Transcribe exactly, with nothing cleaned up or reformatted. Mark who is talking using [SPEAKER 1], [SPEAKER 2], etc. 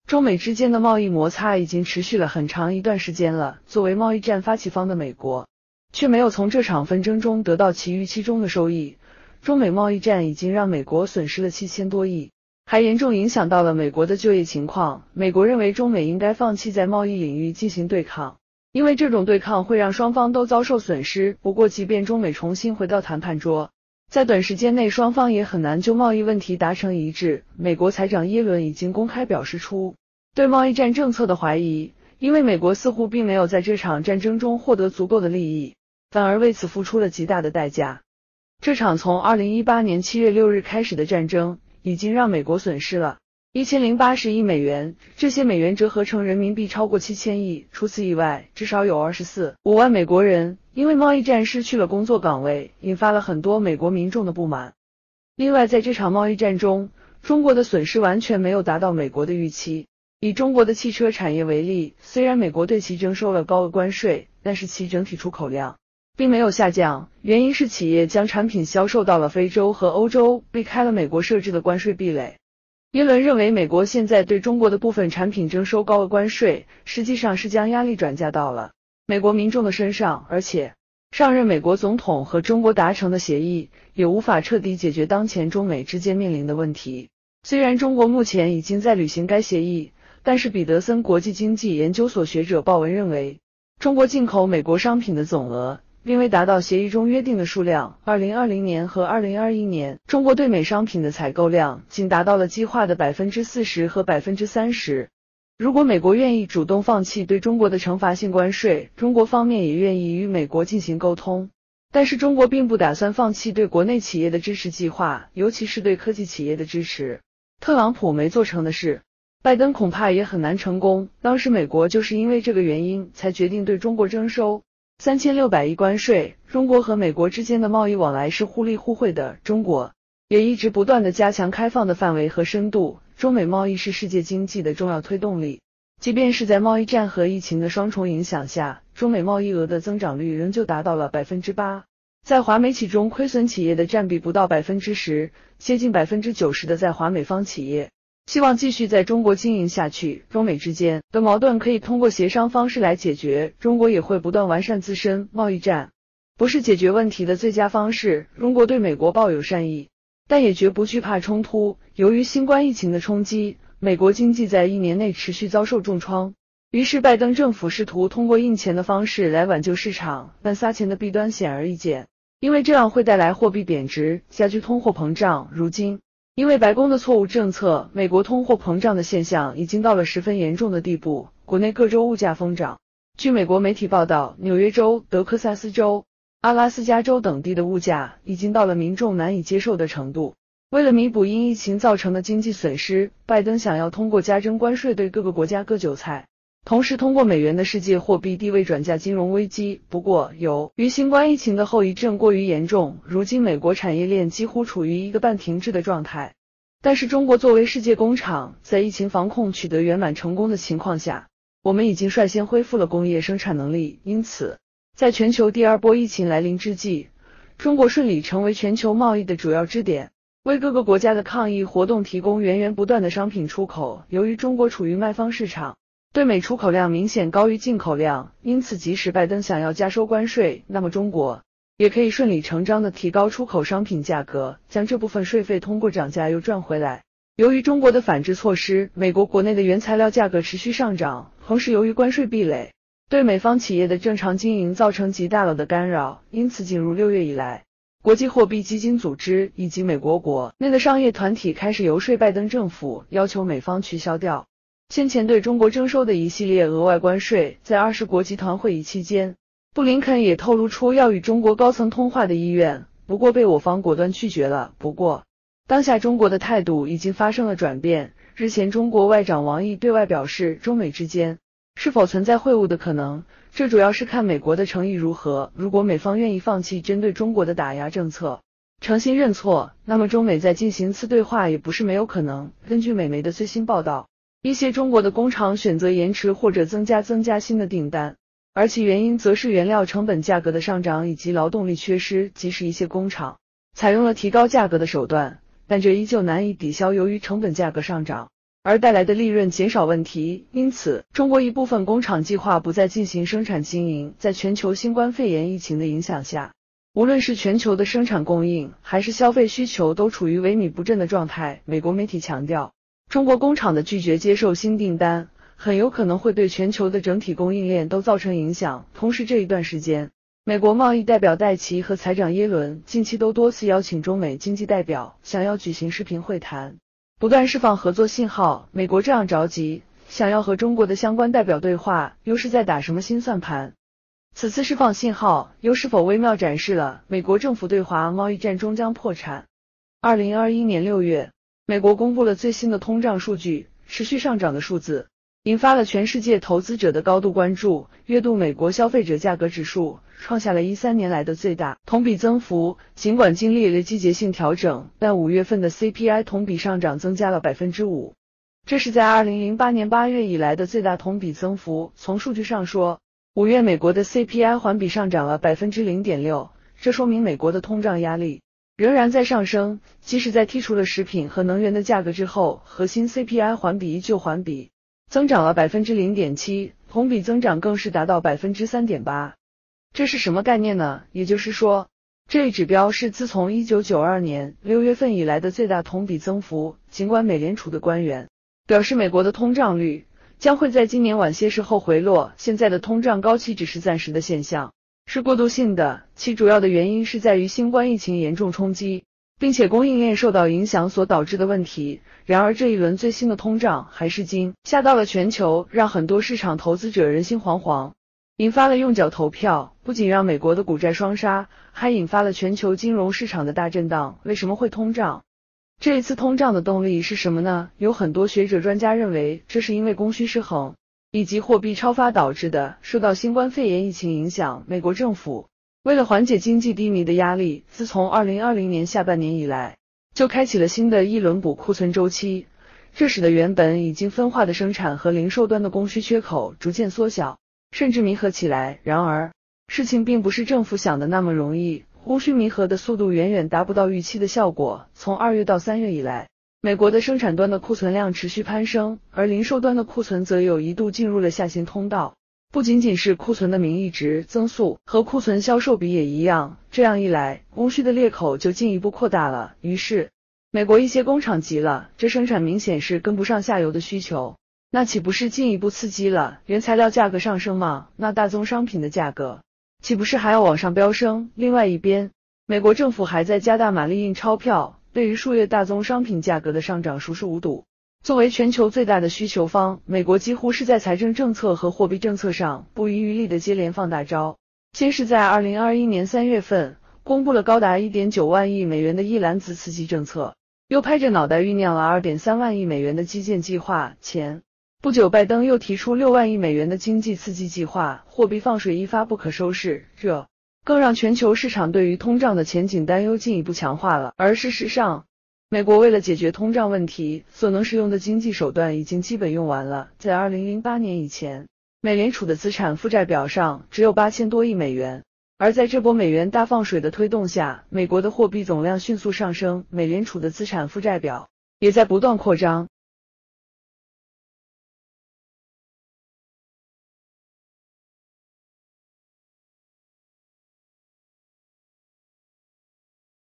[SPEAKER 1] 中美之间的贸易摩擦已经持续了很长一段时间了，作为贸易战发起方的美国，却没有从这场纷争中得到其预期中的收益。中美贸易战已经让美国损失了七千多亿，还严重影响到了美国的就业情况。美国认为中美应该放弃在贸易领域进行对抗，因为这种对抗会让双方都遭受损失。不过即便中美重新回到谈判桌，在短时间内双方也很难就贸易问题达成一致。美国财长耶伦已经公开表示出对贸易战政策的怀疑，因为美国似乎并没有在这场战争中获得足够的利益，反而为此付出了极大的代价。这场从二零一八年七月六日开始的战争已经让美国损失了一千零八十亿美元，这些美元折合成人民币超过七千亿。除此以外，至少有二十四点五万美国人因为贸易战失去了工作岗位，引发了很多美国民众的不满。另外，在这场贸易战中，中国的损失完全没有达到美国的预期。以中国的汽车产业为例，虽然美国对其征收了高额关税，但是其整体出口量并没有下降，原因是企业将产品销售到了非洲和欧洲，避开了美国设置的关税壁垒。耶伦认为美国现在对中国的部分产品征收高额关税，实际上是将压力转嫁到了美国民众的身上，而且上任美国总统和中国达成的协议也无法彻底解决当前中美之间面临的问题。虽然中国目前已经在履行该协议，但是彼得森国际经济研究所学者鲍文认为，中国进口美国商品的总额并未达到协议中约定的数量。二零二零年和二零二一年，中国对美商品的采购量仅达到了计划的 百分之四十 和 百分之三十。如果美国愿意主动放弃对中国的惩罚性关税，中国方面也愿意与美国进行沟通。但是中国并不打算放弃对国内企业的支持计划，尤其是对科技企业的支持。特朗普没做成的事，拜登恐怕也很难成功。当时美国就是因为这个原因才决定对中国征收三千六百亿关税。中国和美国之间的贸易往来是互利互惠的，中国也一直不断地加强开放的范围和深度。中美贸易是世界经济的重要推动力，即便是在贸易战和疫情的双重影响下，中美贸易额的增长率仍旧达到了 百分之八。在华美企中，亏损企业的占比不到 百分之十， 接近 百分之九十 的在华美方企业希望继续在中国经营下去。中美之间的矛盾可以通过协商方式来解决，中国也会不断完善自身。贸易战不是解决问题的最佳方式，中国对美国抱有善意，但也绝不惧怕冲突。由于新冠疫情的冲击，美国经济在一年内持续遭受重创，于是拜登政府试图通过印钱的方式来挽救市场，但撒钱的弊端显而易见，因为这样会带来货币贬值，加剧通货膨胀。如今因为白宫的错误政策，美国通货膨胀的现象已经到了十分严重的地步，国内各州物价疯涨。据美国媒体报道，纽约州、德克萨斯州、阿拉斯加州等地的物价已经到了民众难以接受的程度。为了弥补因疫情造成的经济损失，拜登想要通过加征关税对各个国家割韭菜，同时通过美元的世界货币地位转嫁金融危机。不过，由于新冠疫情的后遗症过于严重，如今美国产业链几乎处于一个半停滞的状态。但是中国作为世界工厂，在疫情防控取得圆满成功的情况下，我们已经率先恢复了工业生产能力。因此，在全球第二波疫情来临之际，中国顺利成为全球贸易的主要支点，为各个国家的抗疫活动提供源源不断的商品出口。由于中国处于卖方市场，对美出口量明显高于进口量，因此即使拜登想要加收关税，那么中国也可以顺理成章地提高出口商品价格，将这部分税费通过涨价又赚回来。由于中国的反制措施，美国国内的原材料价格持续上涨，同时由于关税壁垒对美方企业的正常经营造成极大了的干扰，因此进入六月以来，国际货币基金组织以及美国国内的商业团体开始游说拜登政府，要求美方取消掉先前对中国征收的一系列额外关税。在二十国集团会议期间，布林肯也透露出要与中国高层通话的意愿，不过被我方果断拒绝了。不过，当下中国的态度已经发生了转变。日前，中国外长王毅对外表示，中美之间是否存在会晤的可能，这主要是看美国的诚意如何。如果美方愿意放弃针对中国的打压政策，诚心认错，那么中美再进行次对话也不是没有可能。根据美媒的最新报道，一些中国的工厂选择延迟或者增加增加新的订单，而其原因则是原料成本价格的上涨以及劳动力缺失。即使一些工厂采用了提高价格的手段，但这依旧难以抵消由于成本价格上涨而带来的利润减少问题。因此，中国一部分工厂计划不再进行生产经营。在全球新冠肺炎疫情的影响下，无论是全球的生产供应还是消费需求都处于萎靡不振的状态。美国媒体强调，中国工厂的拒绝接受新订单，很有可能会对全球的整体供应链都造成影响。同时，这一段时间，美国贸易代表戴琪和财长耶伦近期都多次邀请中美经济代表，想要举行视频会谈，不断释放合作信号。美国这样着急，想要和中国的相关代表对话，又是在打什么新算盘？此次释放信号，又是否微妙展示了美国政府对华贸易战终将破产？二零二一年六月，美国公布了最新的通胀数据，持续上涨的数字引发了全世界投资者的高度关注。月度美国消费者价格指数创下了十三年来的最大同比增幅，尽管经历了季节性调整，但五月份的 C P I 同比上涨增加了 百分之五， 这是在二零零八年八月以来的最大同比增幅。从数据上说，五月美国的 C P I 环比上涨了 百分之零点六， 这说明美国的通胀压力仍然在上升。即使在剔除了食品和能源的价格之后，核心 C P I 环比依旧环比增长了 百分之零点七， 同比增长更是达到 百分之三点八。 这是什么概念呢？也就是说，这一指标是自从一九九二年六月份以来的最大同比增幅。尽管美联储的官员表示美国的通胀率将会在今年晚些时候回落，现在的通胀高企只是暂时的现象，是过渡性的，其主要的原因是在于新冠疫情严重冲击，并且供应链受到影响所导致的问题。然而这一轮最新的通胀还是惊吓到了全球，让很多市场投资者人心惶惶，引发了用脚投票，不仅让美国的股债双杀，还引发了全球金融市场的大震荡。为什么会通胀？这一次通胀的动力是什么呢？有很多学者专家认为，这是因为供需失衡以及货币超发导致的。受到新冠肺炎疫情影响，美国政府为了缓解经济低迷的压力，自从二零二零年下半年以来，就开启了新的一轮补库存周期，这使得原本已经分化的生产和零售端的供需缺口逐渐缩小，甚至弥合起来。然而，事情并不是政府想的那么容易，供需弥合的速度远远达不到预期的效果。从二月到三月以来，美国的生产端的库存量持续攀升，而零售端的库存则有一度进入了下行通道。不仅仅是库存的名义值增速和库存销售比也一样，这样一来，供需的裂口就进一步扩大了。于是，美国一些工厂急了，这生产明显是跟不上下游的需求，那岂不是进一步刺激了原材料价格上升吗？那大宗商品的价格岂不是还要往上飙升？另外一边，美国政府还在加大马力印钞票，对于数月大宗商品价格的上涨熟视无睹。作为全球最大的需求方，美国几乎是在财政政策和货币政策上不遗余力的接连放大招。先是在二零二一年三月份公布了高达 一点九万亿美元的一篮子刺激政策，又拍着脑袋酝酿了 二点三万亿美元的基建计划。前不久拜登又提出六万亿美元的经济刺激计划，货币放水一发不可收拾，这更让全球市场对于通胀的前景担忧进一步强化了。而事实上，美国为了解决通胀问题所能使用的经济手段已经基本用完了。在二零零八年以前，美联储的资产负债表上只有八千多亿美元，而在这波美元大放水的推动下，美国的货币总量迅速上升，美联储的资产负债表也在不断扩张。